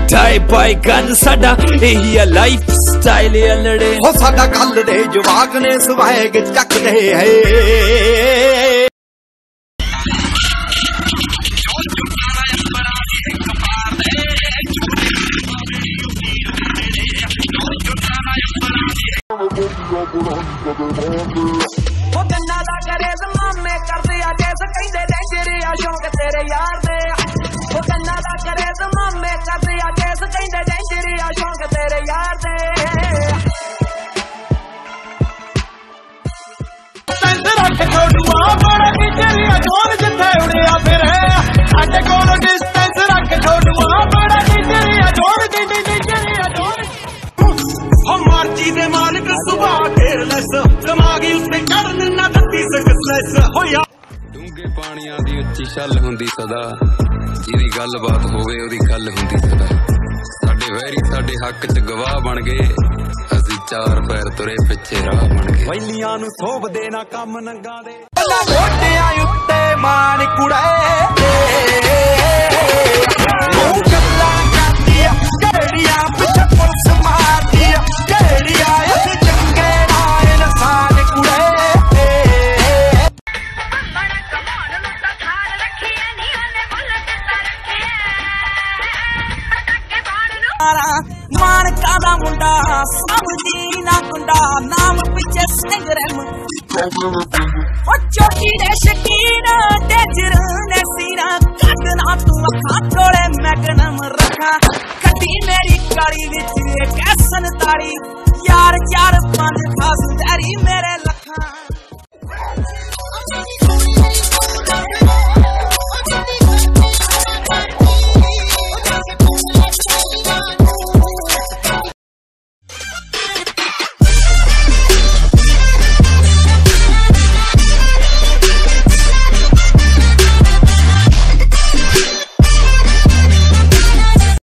tie by gun साडा यही है लाइफ स्टाइल अलड़े हो साडा गल दे जवाक ने स्वैग चकदे है वो गन्ना दा करे मामे कर दिया जैसे कहंदे डेंजर आ शौक तेरे यार दे वो गन्ना दा करे मामे कर दिया जैसे कहंदे डेंजर आ शौक तेरे यार दे सेंस रख छोड़ुआ बड़ा डेंजर आ जोर जिथे उड़िया फिर साडे कोल डिस्टेंस रख छोड़ुआ बड़ा डेंजर आ जोर डेंजर आ जोर मर्जी दे मालिक सुबह केयरलैस दिमागी उसने चढ़न ना दत्ती सक्सेस होया डूंगे पानियां दी उच्ची छल हुंदी सदा जिहदी गलबात होवे ओदी गल हुंदी सदा साडे वैरी साडे हक च गवाह बन गए असीं चार पैर तुरे पिछे राह बन गए वैलियां नूं सोभदे ना कम नंगा दे गोटियां उत्ते मान कुड़े मानका दा मुंडा समझी ना कुंडा नाम पिछे सिंगरम ओ चोटी दे शकीन डेंजर ने सीना कटना तू अखां कोले मैगनम रखा कटी मेरी काली विच कैसन ताड़ी यार 4-5 खास तेरी मेरे लखां